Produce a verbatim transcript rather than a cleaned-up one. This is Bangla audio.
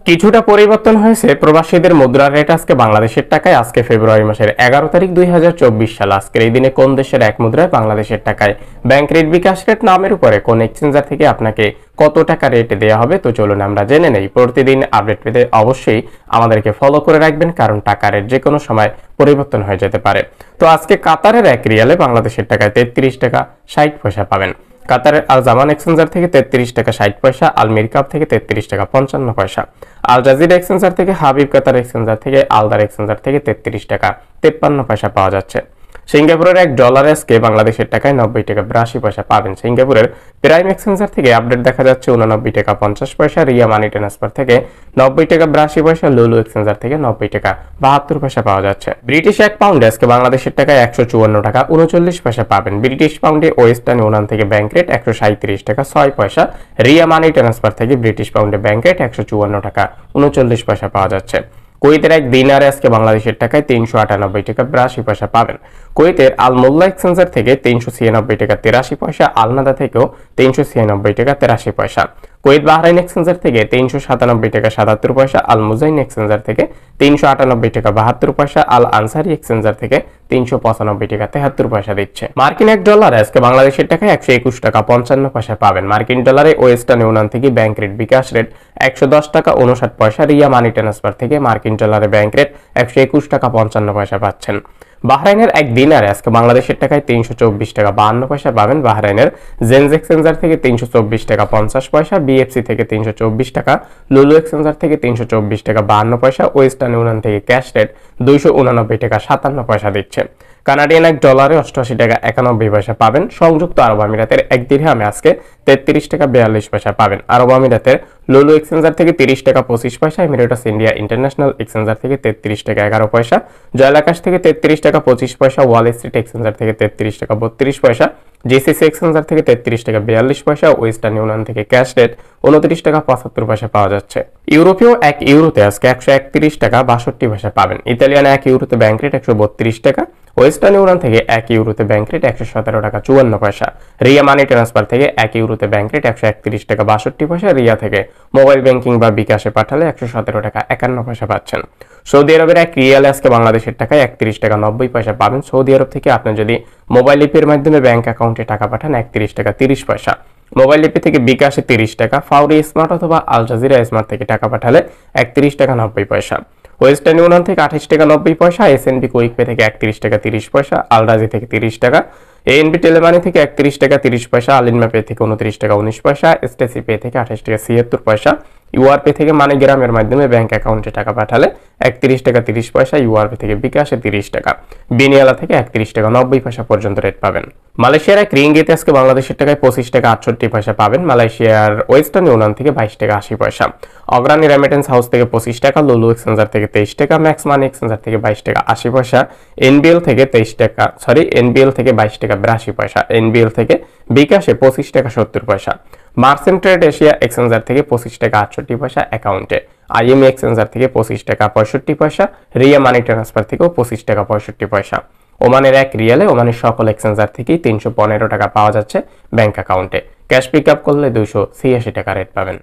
কিছুটা পরিবর্তন হয়েছে প্রবাসীদের মুদ্রা রেট আজকে বাংলাদেশের টাকায় আজকে ফেব্রুয়ারি মাসের এগারো তারিখ দুই হাজার চব্বিশ সাল আজকের এই দিনে কোন দেশের এক মুদ্রায় বাংলাদেশের টাকায় ব্যাংক রেট বিকাশ রেট নামের উপরে কোন এক্সচেঞ্জার থেকে আপনাকে কত টাকা রেট দেওয়া হবে তো চলুন আমরা জেনে নেই। প্রতিদিন আপডেট পেতে অবশ্যই আমাদেরকে ফলো করে রাখবেন, কারণ টাকা রেট যে কোনো সময় পরিবর্তন হয়ে যেতে পারে। তো আজকে কাতারের এক রিয়ালে বাংলাদেশের টাকায় তেত্রিশ টাকা ষাট পয়সা পাবেন। কাতারের আল জামান এক্সচেঞ্জার থেকে তেত্রিশ টাকা ষাট পয়সা, আল মিরকাব থেকে তেত্রিশ টাকা পঞ্চান্ন পয়সা, আল জাজিরা এক্সচেঞ্জার থেকে হাবিব কাতার এক্সচেঞ্জার থেকে আলদার এক্সচেঞ্জার থেকে তেত্রিশ টাকা তেপ্পান্ন পয়সা পাওয়া যাচ্ছে। সিঙ্গাপুরের এক ডলার আজকে বাংলাদেশের টাকায় নব্বই টাকা বিরাশি পয়সা পাবেন। সিঙ্গাপুরের প্রাইম এক্সচেঞ্জার থেকে আপডেট দেখা যাচ্ছে উননব্বই টাকা পঞ্চাশ পয়সা, রিয়া মানি ট্রান্সফার থেকে নব্বই টাকা বিরাশি পয়সা, লুলু এক্সচেঞ্জার থেকে নব্বই টাকা বাহাত্তর পয়সা পাওয়া যাচ্ছে। ব্রিটিশ এক পাউন্ড আজকে বাংলাদেশের টাকায় একশো চুয়ান্ন টাকা উনচল্লিশ পয়সা পাবেন। ব্রিটিশ পাউন্ডে ওয়েস্টার্ন ইউনিয়ন থেকে ব্যাংক রেট একশো সাঁত্রিশ টাকা ছয় পয়সা, রিয়া মানি ট্রান্সফার থেকে ব্রিটিশ পাউন্ডে ব্যাংক রেট একশো চুয়ান্ন টাকা উনচল্লিশ পয়সা পাওয়া যাচ্ছে। কুয়েতের এক দিনারে আজকে বাংলাদেশের টাকায় তিনশো আটানব্বই টাকা বিরাশি পয়সা পাবেন। কুয়েতের আল মোল্লা এক্সচেঞ্জার থেকে তিনশো ছিয়ানব্বই টাকা তেরাশি পয়সা, আলনাদা থেকেও তিনশো ছিয়ানব্বই টাকা তেরাশি পয়সা। কুয়েত বাহরাইন এক্সচেঞ্জার থেকে তিনশো সাতানব্বই টাকা সাতাত্তর পয়সা, আল মুজাইন এক্সচেঞ্জার থেকে তিনশো আটানব্বই টাকা বাহাত্তর পয়সা, আল আনসারি এক্সচেঞ্জার থেকে তিনশো পঁচানব্বই টাকা তেহাত্তর পয়সা দিচ্ছে। মার্কিন এক ডলার আজকে বাংলাদেশের টাকায় একশো একুশ টাকা পঞ্চান্ন পয়সা পাবেন। মার্কিন ডলারে ওয়েস্টার্ন ইউনিয়ন থেকে ব্যাংক রেট বিকাশ রেট একশো দশ টাকা উনষাট পয়সা, রিয়া মানি ট্রান্সফার থেকে মার্কিন ডলারে ব্যাংক রেট একশো একুশ টাকা পঞ্চান্ন পয়সা পাচ্ছেন। বাহরাইনের এক দিনারে আজকে বাংলাদেশের টাকায় তিনশো চব্বিশ টাকা বাহান্ন পয়সা পাবেন। বাহরাইনের জেন্স এক্সচেঞ্জার থেকে তিনশো চব্বিশ টাকা পঞ্চাশ পয়সা, বিএফসি থেকে তিনশো চব্বিশ টাকা, লুলু এক্সচেঞ্জার থেকে তিনশো চব্বিশ টাকা বাহান্ন পয়সা, ওয়েস্টার্ন ইউনিয়ন থেকে ক্যাশ রেট দুইশো উনানব্বই টাকা সাতান্ন পয়সা দিচ্ছে। কানাডিয়ান এক ডলারে অষ্টআশি টাকা একানব্বই পয়সা পাবেন। সংযুক্ত আরব আমিরাতের এক দিরহামে আজকে তেত্রিশ টাকা বিয়াল্লিশ পয়সা পাবেন। আরব আমিরাতের লুলু এক্সচেঞ্জার থেকে তিরিশ টাকা পঁচিশ পয়সা, এমিরেটস ইন্ডিয়া ইন্টারন্যাশনাল এক্সচেঞ্জার থেকে তেত্রিশ টাকা এগারো পয়সা, জয়লাকাশ থেকে তেত্রিশ টাকা পঁচিশ পয়সা, ওয়াল স্ট্রিট এক্সচেঞ্জার থেকে তেত্রিশ টাকা বত্রিশ পয়সা, জিসিসি এক্সচেঞ্জার থেকে তেত্রিশ টাকা বিয়াল্লিশ পয়সা, ওয়েস্টার্ন ইউনিয়ন থেকে ক্যাশ রেট উনত্রিশ টাকা পঁচাত্তর পয়সা পাওয়া যাচ্ছে। ইউরোপীয় এক ইউরোতে আজকে একশো একত্রিশ টাকা বাষট্টি পয়সা পাবেন। ইতালিয়ান এক ইউরোতে ব্যাংক রেট একশো বত্রিশ টাকা, ওয়েস্টার্ন ইউনিয়ন থেকে এক ইউরোতে ব্যাংক রেট একশো সতেরো টাকা চুয়ান্ন পয়সা, রিয়া মানি ট্রান্সফার থেকে এক ইউরোতে ব্যাংক রেট একশো একত্রিশ টাকা বাষট্টি পয়সা, রিয়া থেকে মোবাইল ব্যাংকিং বা বিকাশে পাঠালে একশো সতেরো টাকা একান্ন পয়সা পাচ্ছেন। সৌদি আরবের এক রিয়ালে আজকে বাংলাদেশের টাকায় একত্রিশ টাকা নব্বই পয়সা পাবেন। সৌদি আরব থেকে আপনি যদি মোবাইল লিপির মাধ্যমে ব্যাংক অ্যাকাউন্টে টাকা পাঠান একত্রিশ টাকা তিরিশ পয়সা, মোবাইল লিপি থেকে বিকাশে তিরিশ টাকা, ফাউরি স্মার্ট অথবা আল জাজিরা স্মার্ট থেকে টাকা পাঠালে একত্রিশ টাকা নব্বই পয়সা, ওয়েস্টার্ন ইউনিয়ন থেকে আঠাশ টাকা নব্বই পয়সা, এসএনবি কুইক পে থেকে একত্রিশ টাকা তিরিশ পয়সা, আলরাজি থেকে তিরিশ টাকা, এএনবি টেলিমানি থেকে একত্রিশ টাকা তিরিশ পয়সা, আলিনমা পে থেকে উনত্রিশ টাকা উনিশ পয়সা, এসটিসি পে থেকে আঠাশ টাকা ছিয়াত্তর পয়সা, ইউআরপে থেকে মানিগ্রামের মাধ্যমে ব্যাংক অ্যাকাউন্টে টাকা পাঠালে একত্রিশ টাকা তিরিশ পয়সা, ইউআরপে থেকে বিকাশে তিরিশ টাকা, বিনিয়ালা থেকে একত্রিশ টাকা নব্বই পয়সা পর্যন্ত রেট পাবেন। মালয়েশিয়ার এক রিঙ্গিতে আজকে বাংলাদেশের টাকায় পঁচিশ টাকা আটষট্টি পয়সা পাবেন। মালয়েশিয়ার ওয়েস্টার্ন ইউনিয়ন থেকে বাইশ টাকা আশি পয়সা, অগ্রণী রেমিটেন্স হাউস থেকে পঁচিশ টাকা, লুলু এক্সচেঞ্জার থেকে তেইশ টাকা, ম্যাক্স মানি এক্সচেঞ্জার থেকে বাইশ টাকা আশি পয়সা, এনবিএল থেকে তেইশ টাকা সরি এনবিএল থেকে বাইশ টাকা বিরাশি পয়সা, এনবিএল থেকে বিকাশে পঁচিশ টাকা সত্তর পয়সা, মার্চেন্ট ট্রেড এশিয়া এক্সচেঞ্জার থেকে পঁচিশ টাকা আটষট্টি পয়সা অ্যাকাউন্টে, আইএমই এক্সচেঞ্জার থেকে পঁচিশ টাকা পঁয়ষট্টি পয়সা, রিয়া মানি ট্রান্সফার থেকেও পঁচিশ টাকা পঁয়ষট্টি পয়সা। ওমানের এক রিয়ালে ওমানের সকল এক্সচেঞ্জার থেকেই তিনশো পনেরো টাকা পাওয়া যাচ্ছে ব্যাংক অ্যাকাউন্টে। ক্যাশ পিক আপ করলে দুইশো ছিয়াশি টাকা রেট পাবেন।